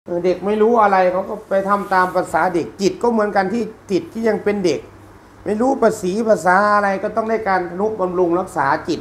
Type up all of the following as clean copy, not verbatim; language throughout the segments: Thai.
เด็กไม่รู้อะไรเขาก็ไปทำตามภาษาเด็กจิตก็เหมือนกันที่จิตที่ยังเป็นเด็กไม่รู้ภาษาอะไรก็ต้องได้การทนุบำรุงรักษาจิต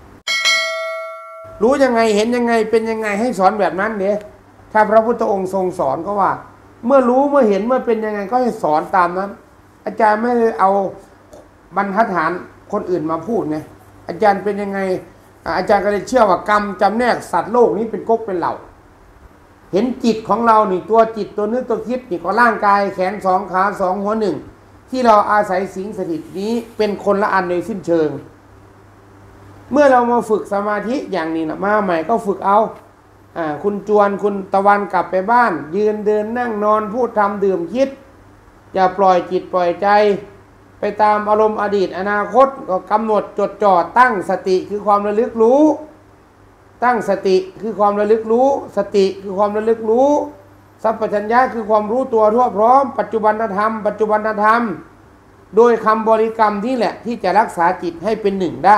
รู้ยังไงเห็นยังไงเป็นยังไงให้สอนแบบนั้นเนี่ยถ้าพระพุทธองค์ทรงสอนก็ว่าเมื่อรู้เมื่อเห็นเมื่อเป็นยังไงก็ให้สอนตามนั้นอาจารย์ไม่ได้เอาบรรทัดฐานคนอื่นมาพูดไงอาจารย์เป็นยังไงอาจารย์ก็เลยเชื่อว่ากรรมจำแนกสัตว์โลกนี้เป็นก๊กเป็นเหล่าเห็นจิตของเรานี่ตัวจิตตัวนึกตัวคิดนี่ก็ร่างกายแขนสองขาสองหัวหนึ่งที่เราอาศัยสิงสถิตนี้เป็นคนละอันโดยสิ้นเชิงเมื่อเรามาฝึกสมาธิอย่างนี้นะมาใหม่ก็ฝึกเอาคุณจวนคุณตะวันกลับไปบ้านยืนเดินนั่งนอนพูดทำดื่มคิดอย่าปล่อยจิตปล่อยใจไปตามอารมณ์อดีตอนาคตก็กำหนดจดจ่อตั้งสติคือความระลึกรู้ตั้งสติคือความระลึกรู้สติคือความระลึกรู้สัพพัญญะคือความรู้ตัวทั่วพร้อมปัจจุบันธรรมปัจจุบันธรรมโดยคำบริกรรมที่แหละที่จะรักษาจิตให้เป็นหนึ่งได้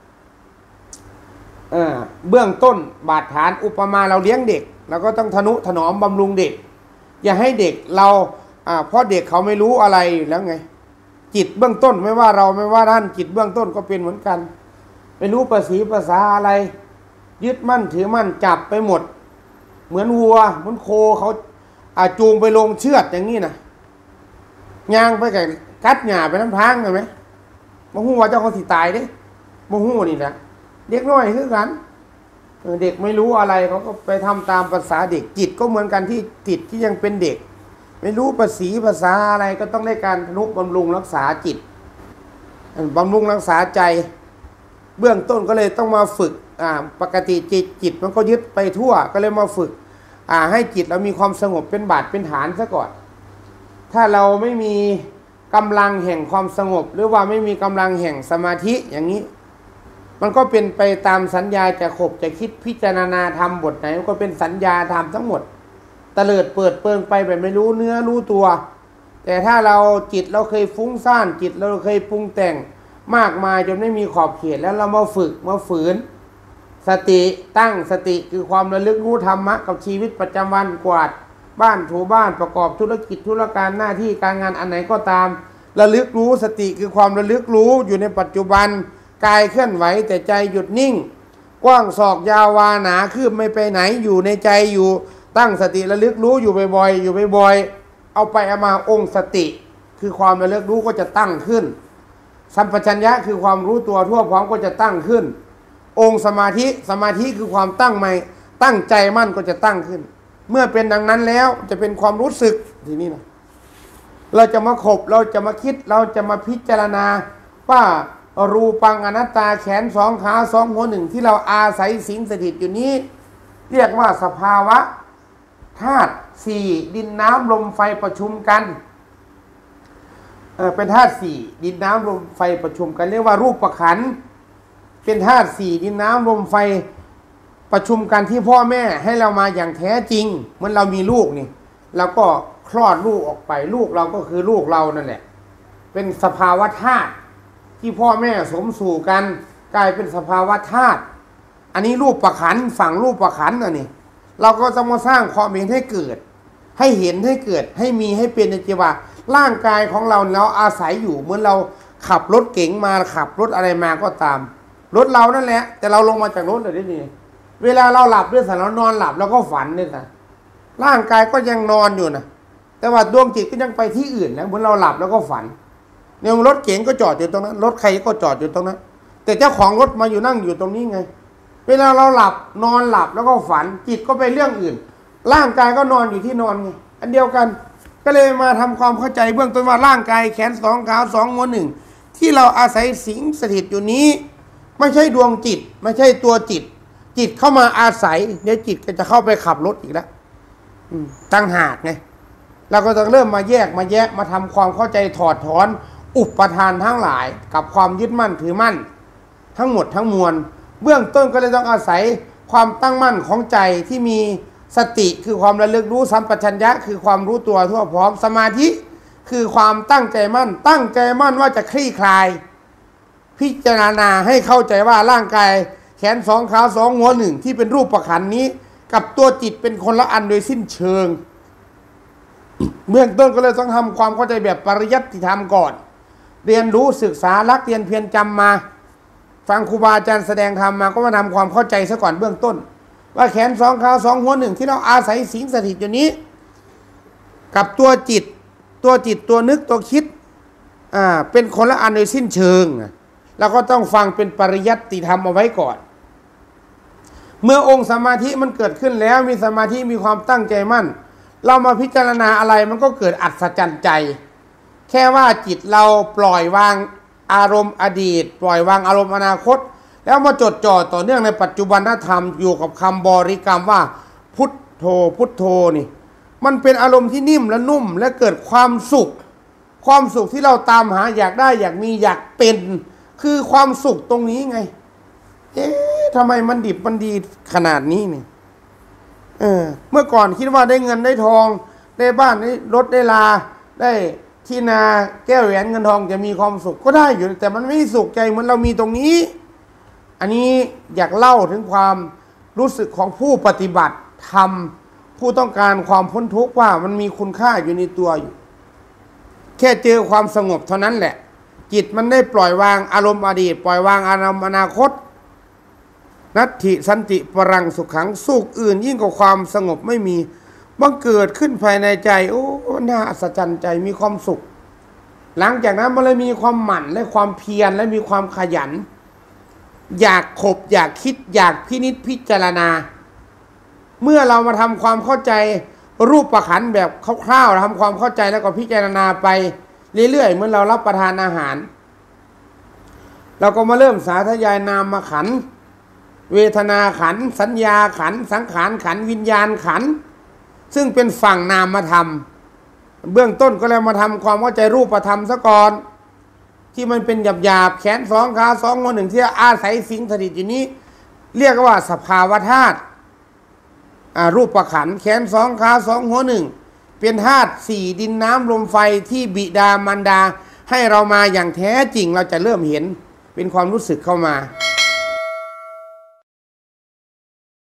เบื้องต้นบาดฐานอุปมาเราเลี้ยงเด็กเราก็ต้องทนุถนอมบำรุงเด็กอย่าให้เด็กเราเพราะเด็กเขาไม่รู้อะไรแล้วไงจิตเบื้องต้นไม่ว่าเราไม่ว่าท่านจิตเบื้องต้นก็เป็นเหมือนกันไม่รู้ภาษาอะไรยึดมั่นถือมั่นจับไปหมดเหมือนวัวเหมือนโคเขาจูงไปลงเชือดอย่างนี้นะย่างไปกับกัดหญ้าไปน้ำทางเห็นไหมมหูว่าเจ้าเขาสิตายเด้มหูนี่นะเด็กน้อยคือกันเด็กไม่รู้อะไรเขาก็ไปทำตามภาษาเด็กจิตก็เหมือนกันที่จิตที่ยังเป็นเด็กไม่รู้ภาษาอะไรก็ต้องได้การทนุบำรุงรักษาจิตบำรุงรักษาใจเบื้องต้นก็เลยต้องมาฝึกปกติจิตมันก็ยึดไปทั่วก็เลยมาฝึกให้จิตเรามีความสงบเป็นบาดเป็นฐานซะก่อนถ้าเราไม่มีกำลังแห่งความสงบหรือว่าไม่มีกำลังแห่งสมาธิอย่างนี้มันก็เป็นไปตามสัญญาจะขบจะคิดพิจารณาธรรมบทไหนมันก็เป็นสัญญาธรรมทั้งหมดตะเลิดเปิดเปิงไปแบบไม่รู้เนื้อรู้ตัวแต่ถ้าเราจิตเราเคยฟุ้งซ่านจิตเราเคยปรุงแต่งมากมายจนไม่มีขอบเขตแล้วเรามาฝึกมาฝืนสติตั้งสติคือความระลึกรู้ธรรมะกับชีวิตประจำวันกวาดบ้านถูบ้านประกอบธุรกิจธุรการหน้าที่การงานอันไหนก็ตามระลึกรู้สติคือความระลึกรู้อยู่ในปัจจุบันกายเคลื่อนไหวแต่ใจหยุดนิ่งกว้างศอกยาววาหนาคืบไม่ไปไหนอยู่ในใจอยู่ตั้งสติระลึกรู้อยู่บ่อยๆอยู่บ่อยๆเอาไปเอามาองค์สติคือความระลึกรู้ก็จะตั้งขึ้นสัมปชัญญะคือความรู้ตัวทั่วพร้อมก็จะตั้งขึ้นองค์สมาธิคือความตั้งมั่นตั้งใจมั่นก็จะตั้งขึ้นเมื่อเป็นดังนั้นแล้วจะเป็นความรู้สึกทีนี้นะเราจะมาขบเราจะมาคิดเราจะมาพิจารณาว่ารูปังอนัตตาแขนสองขาสองหัวหนึ่งที่เราอาศัยสิงสถิตอยู่นี้เรียกว่าสภาวะธาตุสี่ดินน้ำลมไฟประชุมกันเป็นธาตุสี่ดินน้ำลมไฟประชุมกันเรียกว่ารูปประขันเป็นธาตุสี่ดินน้ำลมไฟประชุมกันที่พ่อแม่ให้เรามาอย่างแท้จริงเหมือนเรามีลูกนี่เราก็คลอดลูกออกไปลูกเราก็คือลูกเรานั่นแหละเป็นสภาวะธาตุที่พ่อแม่สมสู่กันกลายเป็นสภาวะธาตุอันนี้รูปประขันฝั่งรูปประขันนี่เราก็ต้องมาสร้างความเห็นให้เกิดให้เห็นให้เกิดให้มีให้เป็นในจิตว่าร่างกายของเราอาศัยอยู่เหมือนเราขับรถเก๋งมาขับรถอะไรมาก็ตามรถเรานั่นแหละแต่เราลงมาจากรถเลยนี่เวลาเราหลับด้วยสันเรานอนหลับเราก็ฝันด้วยนะร่างกายก็ยังนอนอยู่นะแต่ว่าดวงจิตก็ยังไปที่อื่นแล้วเหมือนเราหลับแล้วก็ฝันเนี่ยรถเก๋งก็จอดอยู่ตรงนั้นรถใครก็จอดอยู่ตรงนั้นแต่เจ้าของรถมาอยู่นั่งอยู่ตรงนี้ไงเวลาเราหลับนอนหลับแล้วก็ฝันจิตก็ไปเรื่องอื่นร่างกายก็นอนอยู่ที่นอนไงอันเดียวกันก็เลยมาทำความเข้าใจเบื้องต้นว่าร่างกายแขนสองขาสองหัวหนึ่งที่เราอาศัยสิงสถิตอยู่นี้ไม่ใช่ดวงจิตไม่ใช่ตัวจิตจิตเข้ามาอาศัยเดี๋ยวจิตก็จะเข้าไปขับรถอีกแล้วตั้งหากไงเราก็ต้องเริ่มมาแยกมาแยะมาทำความเข้าใจถอดถอนอุปทานทั้งหลายกับความยึดมั่นถือมั่นทั้งหมดทั้งมวลเบื้องต้นก็เลยต้องอาศัยความตั้งมั่นของใจที่มีสติคือความระลึกรู้สัมปชัญญะคือความรู้ตัวทั่วพร้อมสมาธิคือความตั้งใจมั่นว่าจะคลี่คลายพิจารณาให้เข้าใจว่าร่างกายแขนสองขาสองหัวหนึ่งที่เป็นรูปประขันนี้กับตัวจิตเป็นคนละอันโดยสิ้นเชิงเบื้องต้นก็เลยต้องทำความเข้าใจแบบปริยัติธรรมก่อน เรียนรู้ศึกษารักเรียนเพียรจำมาฟังครูบาอาจารย์แสดงธรรมมาก็มาทำความเข้าใจซะก่อนเบื้องต้นว่าแขนสองขาสองหัวหนึ่งที่เราอาศัยสิงสถิตอยู่นี้กับตัวจิตตัวนึกตัวคิดเป็นคนละอันโดยสิ้นเชิงเราก็ต้องฟังเป็นปริยัติธรรมเอาไว้ก่อนเมื่อองค์สมาธิมันเกิดขึ้นแล้วมีสมาธิมีความตั้งใจมั่นเรามาพิจารณาอะไรมันก็เกิดอัศจรรย์ใจแค่ว่าจิตเราปล่อยวางอารมณ์อดีตปล่อยวางอารมณ์อนาคตแล้วมาจดจ่อต่อเนื่องในปัจจุบันธรรมอยู่กับคำบริกรรมว่าพุทโธพุทโธนี่มันเป็นอารมณ์ที่นิ่มและนุ่มและเกิดความสุขที่เราตามหาอยากได้อยากมีอยากเป็นคือความสุขตรงนี้ไงทำไมมันดิบมันดีขนาดนี้เนี่ยเมื่อก่อนคิดว่าได้เงินได้ทองได้บ้านได้รถได้ลาได้ที่นาแก้วแหวนเงินทองจะมีความสุขก็ได้อยู่แต่มันไม่สุขใจเหมือนเรามีตรงนี้อันนี้อยากเล่าถึงความรู้สึกของผู้ปฏิบัติธรรมผู้ต้องการความพ้นทุกข์ว่ามันมีคุณค่าอยู่ในตัวอยู่แค่เจอความสงบเท่านั้นแหละจิตมันได้ปล่อยวางอารมณ์อดีตปล่อยวางอารมณ์อนาคตนัตถิสันติปรังสุขขังสุขอื่นยิ่งกว่าความสงบไม่มีบังเกิดขึ้นภายในใจโอ้น่าอัศจรรย์ใจมีความสุขหลังจากนั้นมันเลยมีความหมั่นและความเพียรและมีความขยันอยากขบอยากคิดอยากพินิจพิจารณาเมื่อเรามาทำความเข้าใจรูปประขันแบบคร่าวๆทำความเข้าใจแล้วก็พิจารณาไปเรื่อยๆเหมือนเรารับประทานอาหารเราก็มาเริ่มสาธยายนามขันธ์เวทนาขันธ์สัญญาขันธ์สังขารขันธ์วิญญาณขันธ์ซึ่งเป็นฝั่งนามธรรมเบื้องต้นก็เลยมาทำความเข้าใจรูปธรรมซะก่อนที่มันเป็นหยาบๆแขนสองขาสองหัวหนึ่งที่อาศัยสิงสถิตอยู่นี้เรียกว่าสภาวธาตุรูปขันธ์แขนสองขาสองหัวหนึ่งเป็นธาตุสี่ดินน้ำลมไฟที่บิดามารดาให้เรามาอย่างแท้จริงเราจะเริ่มเห็นเป็นความรู้สึกเข้ามา